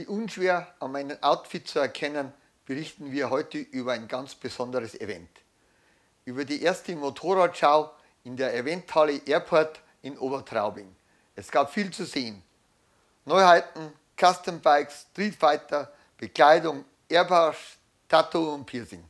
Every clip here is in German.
unschwer an meinem Outfit zu erkennen, berichten wir heute über ein ganz besonderes Event. Über die erste Motorradschau in der Eventhalle Airport in Obertraubling. Es gab viel zu sehen. Neuheiten, Custom Bikes, Street Fighter, Bekleidung, Airbrush, Tattoo und Piercing.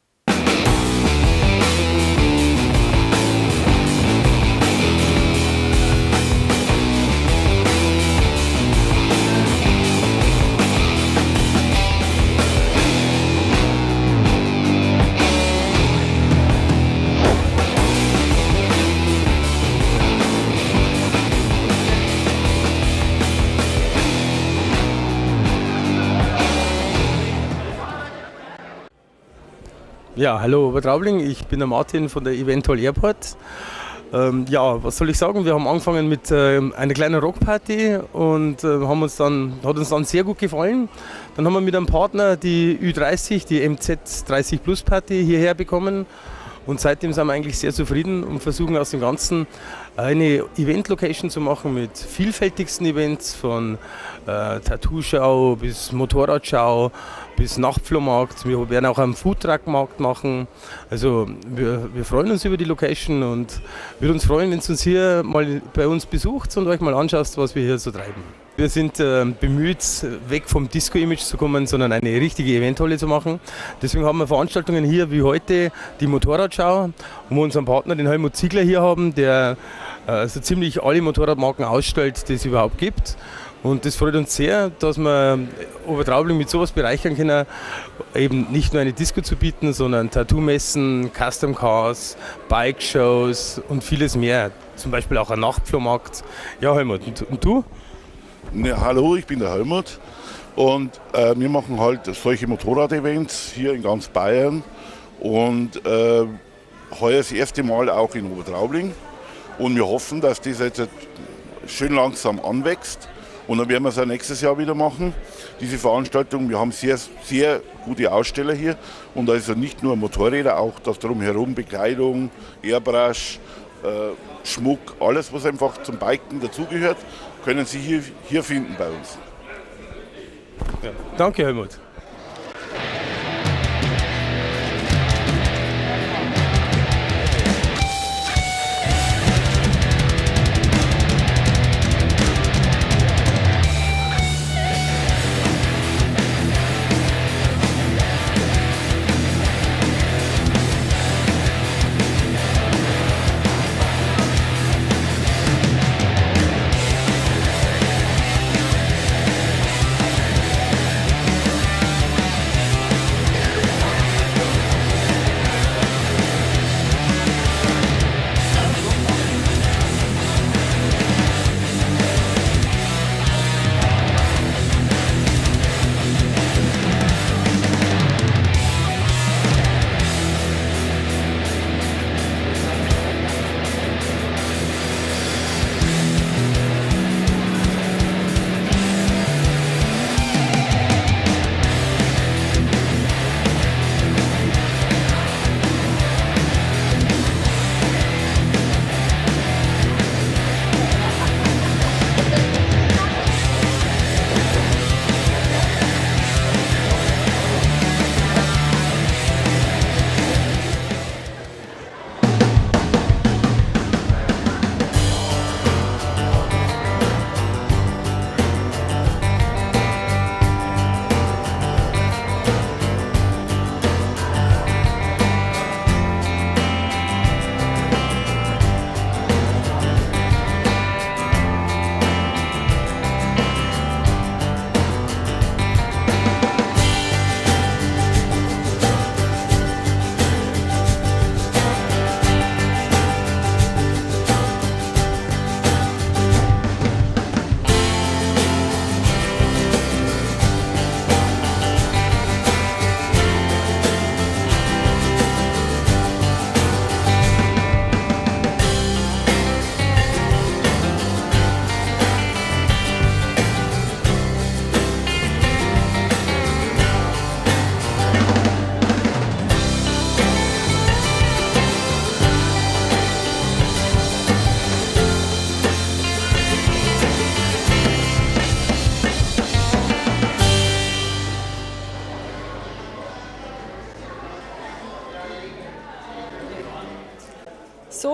Ja, hallo Obertraubling, ich bin der Martin von der Eventhalle Airport. Ja, was soll ich sagen, wir haben angefangen mit einer kleinen Rockparty und hat uns dann sehr gut gefallen. Dann haben wir mit einem Partner die Ü30, die MZ30 Plus Party hierher bekommen und seitdem sind wir eigentlich sehr zufrieden und versuchen aus dem Ganzen eine Event-Location zu machen mit vielfältigsten Events, von Tattoo-Schau bis Motorradschau bis Nachtflohmarkt. Wir werden auch einen Foodtruck-Markt machen. Also wir freuen uns über die Location und würden uns freuen, wenn ihr uns hier mal bei uns besucht und euch mal anschaut, was wir hier so treiben. Wir sind bemüht, weg vom Disco-Image zu kommen, sondern eine richtige Eventhalle zu machen. Deswegen haben wir Veranstaltungen hier wie heute, die Motorradschau, wo wir unseren Partner, den Helmut Ziegler, hier haben, der so ziemlich alle Motorradmarken ausstellt, die es überhaupt gibt. Und das freut uns sehr, dass wir Obertraubling mit sowas bereichern können, eben nicht nur eine Disco zu bieten, sondern Tattoo-Messen, Custom Cars, Bike-Shows und vieles mehr. Zum Beispiel auch ein Nachtflohmarkt. Ja, Helmut, und du? Ja, hallo, ich bin der Helmut und wir machen halt solche Motorrad-Events hier in ganz Bayern und heuer das erste Mal auch in Obertraubling und wir hoffen, dass das jetzt schön langsam anwächst und dann werden wir es auch nächstes Jahr wieder machen. Diese Veranstaltung, wir haben sehr, sehr gute Aussteller hier und also nicht nur Motorräder, auch das drumherum, Bekleidung, Airbrush, Schmuck, alles was einfach zum Biken dazugehört, können Sie hier finden bei uns. Ja. Danke, Helmut.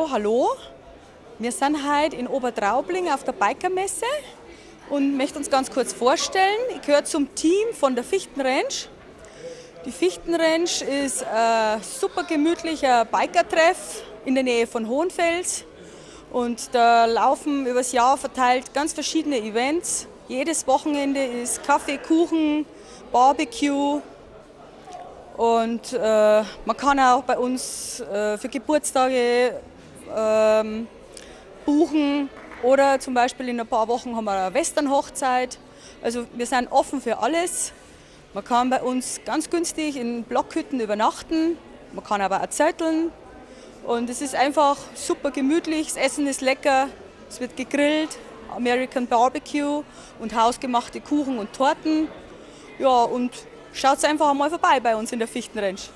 hallo. Wir sind heute in Obertraubling auf der Bikermesse und möchte uns ganz kurz vorstellen. Ich gehöre zum Team von der Fichtenranch. Die Fichtenranch ist ein super gemütlicher Bikertreff in der Nähe von Hohenfels. Und da laufen übers Jahr verteilt ganz verschiedene Events. Jedes Wochenende ist Kaffee, Kuchen, Barbecue. Und man kann auch bei uns für Geburtstage buchen. Oder zum Beispiel in ein paar Wochen haben wir eine Western-Hochzeit. Also wir sind offen für alles. Man kann bei uns ganz günstig in Blockhütten übernachten. Man kann aber auch zelteln. Und es ist einfach super gemütlich. Das Essen ist lecker. Es wird gegrillt, American Barbecue und hausgemachte Kuchen und Torten. Ja, und schaut einfach einmal vorbei bei uns in der Fichtenranch.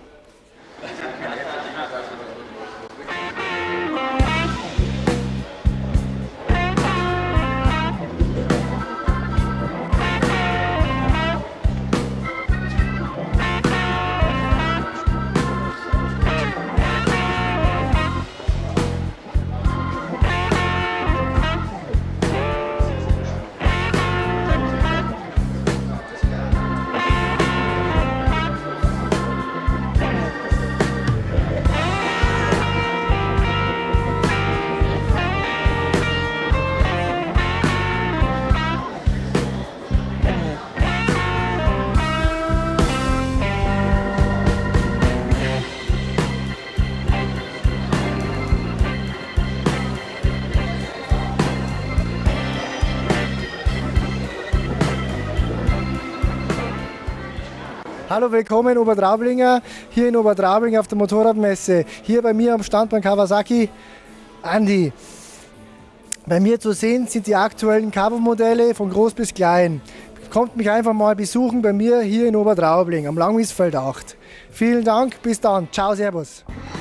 Hallo, willkommen Obertraublinger, hier in Obertraubling auf der Motorradmesse. Hier bei mir am Stand beim Kawasaki, Andi. Bei mir zu sehen sind die aktuellen Cover-Modelle von groß bis klein. Kommt mich einfach mal besuchen bei mir hier in Obertraubling am Langwiesfeld 8. Vielen Dank, bis dann. Ciao, servus.